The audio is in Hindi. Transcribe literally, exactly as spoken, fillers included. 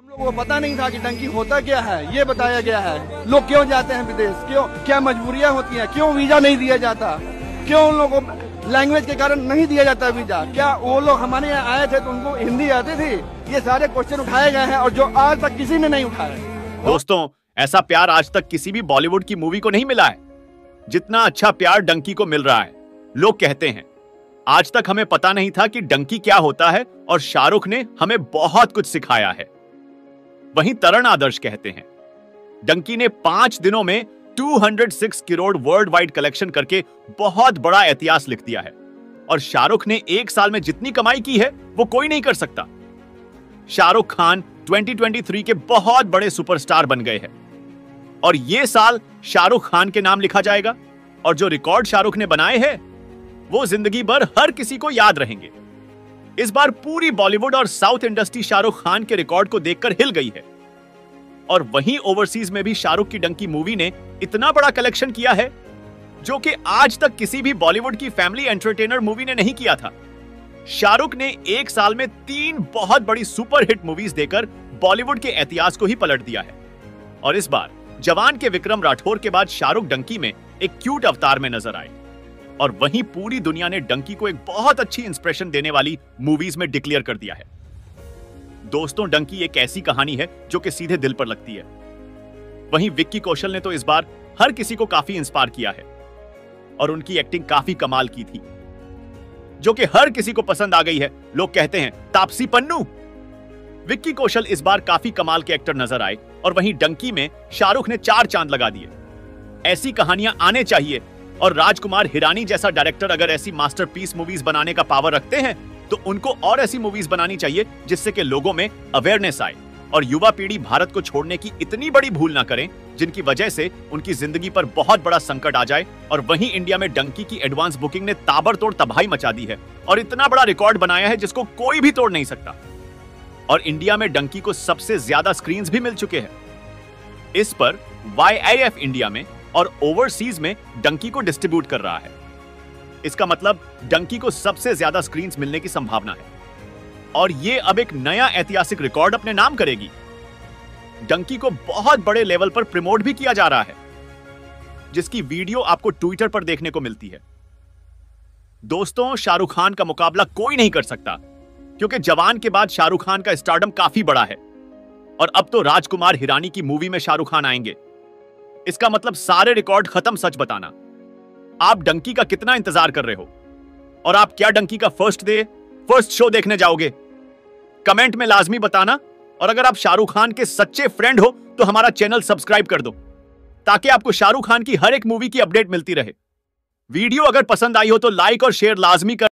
हम लोगों को पता नहीं था कि डंकी होता क्या है, ये बताया गया है। लोग क्यों जाते हैं विदेश, क्यों, क्या मजबूरियां होती हैं, क्यों वीजा नहीं दिया जाता, क्यों उन लोगों को लैंग्वेज के कारण नहीं दिया जाता वीजा, क्या वो लोग हमारे यहाँ आए थे तो उनको हिंदी आती थी। ये सारे क्वेश्चन उठाए गए हैं और जो आज तक किसी ने नहीं उठाए। दोस्तों, ऐसा प्यार आज तक किसी भी बॉलीवुड की मूवी को नहीं मिला है जितना अच्छा प्यार डंकी को मिल रहा है। लोग कहते हैं आज तक हमें पता नहीं था कि डंकी क्या होता है और शाहरुख ने हमें बहुत कुछ सिखाया है। वहीं तरण आदर्श कहते हैं डंकी ने पांच दिनों में दो सौ छह करोड़ वर्ल्ड वाइड कलेक्शन करके बहुत बड़ा इतिहास लिख दिया है और शाहरुख ने एक साल में जितनी कमाई की है वो कोई नहीं कर सकता। शाहरुख खान दो हज़ार तेईस के बहुत बड़े सुपरस्टार बन गए हैं और ये साल शाहरुख खान के नाम लिखा जाएगा और जो रिकॉर्ड शाहरुख ने बनाए हैं वो जिंदगी भर हर किसी को याद रहेंगे। इस बार पूरी बॉलीवुड और साउथ इंडस्ट्री शाहरुख खान के रिकॉर्ड को देखकर हिल गई है और वहीं ओवरसीज में भी शाहरुख की डंकी मूवी ने इतना बड़ा कलेक्शन किया है जो कि आज तक किसी भी बॉलीवुड की फैमिली एंटरटेनर मूवी ने नहीं किया था। शाहरुख ने एक साल में तीन बहुत बड़ी सुपर हिट मूवीज देकर बॉलीवुड के इतिहास को ही पलट दिया है और इस बार जवान के विक्रम राठौर के बाद शाहरुख डंकी में एक क्यूट अवतार में नजर आए और वहीं पूरी दुनिया ने डंकी को एक बहुत अच्छी इंस्पिरेशन देने वाली मूवीज में डिक्लेयर कर दिया है। दोस्तों, डंकी एक ऐसी कहानी है जो कि सीधे दिल पर लगती है। वहीं विक्की कौशल ने तो इस बार हर किसी को काफी इंस्पायर किया है और उनकी एक्टिंग काफी कमाल की थी जो कि हर किसी को पसंद आ गई है। लोग कहते हैं तापसी पन्नू। विक्की कौशल इस बार काफी कमाल के एक्टर नजर आए और वहीं डंकी में शाहरुख ने चार चांद लगा दिए। ऐसी कहानियां आने चाहिए और राजकुमार हिरानी जैसा डायरेक्टर अगर ऐसी मास्टरपीस मूवीज बनाने का पावर रखते हैं तो उनको और ऐसी मूवीज बनानी चाहिए जिससे कि लोगों में अवेयरनेस आए और युवा पीढ़ी भारत को छोड़ने की इतनी बड़ी भूल ना करें जिनकी वजह से उनकी जिंदगी पर बहुत बड़ा संकट आ जाए। और वहीं इंडिया में डंकी की एडवांस बुकिंग ने ताबड़तोड़ तबाही मचा दी है और इतना बड़ा रिकॉर्ड बनाया है जिसको कोई भी तोड़ नहीं सकता और इंडिया में डंकी को सबसे ज्यादा स्क्रीन्स भी मिल चुके हैं। इस पर वाई आई एफ इंडिया में और ओवरसीज में डंकी को डिस्ट्रीब्यूट कर रहा है। इसका मतलब डंकी को सबसे ज्यादा स्क्रीन्स मिलने की संभावना है और ये अब एक नया ऐतिहासिक रिकॉर्ड अपने नाम करेगी। डंकी को बहुत बड़े लेवल पर प्रमोट भी किया जा रहा है जिसकी वीडियो आपको ट्विटर पर देखने को मिलती है। दोस्तों, शाहरुख खान का मुकाबला कोई नहीं कर सकता क्योंकि जवान के बाद शाहरुख खान का स्टारडम काफी बड़ा है और अब तो राजकुमार हिरानी की मूवी में शाहरुख खान आएंगे। इसका मतलब सारे रिकॉर्ड खत्म। सच बताना, आप डंकी का कितना इंतजार कर रहे हो और आप क्या डंकी का फर्स्ट डे फर्स्ट शो देखने जाओगे? कमेंट में लाजमी बताना और अगर आप शाहरुख खान के सच्चे फ्रेंड हो तो हमारा चैनल सब्सक्राइब कर दो ताकि आपको शाहरुख खान की हर एक मूवी की अपडेट मिलती रहे। वीडियो अगर पसंद आई हो तो लाइक और शेयर लाजमी कर